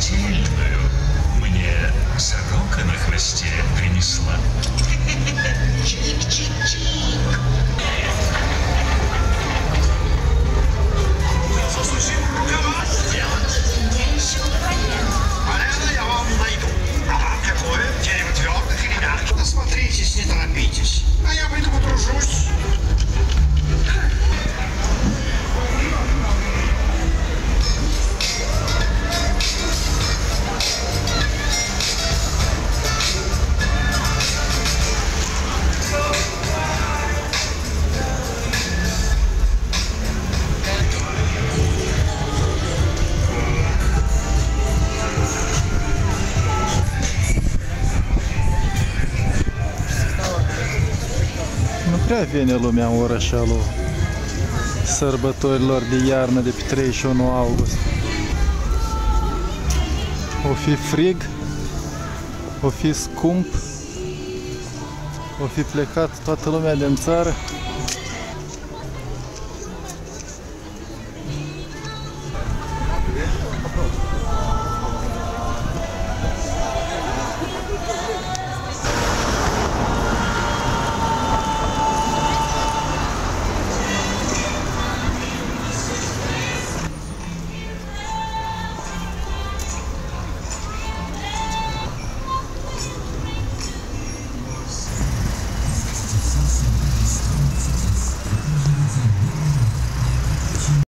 смертельную мне сорока на хвосте принесла. Чик-чик-чик. Засучим рукава. Сделать. Я ищу полено. Полено я вам найду. А вам какое? Дерево твердых или мягких? Осмотритесь, не торопитесь. А я пойду подружусь. Nu prea vine lumea în orășelul sărbătorilor de iarnă de pe 31 august. O fi frig, o fi scump, o fi plecat toată lumea din țară.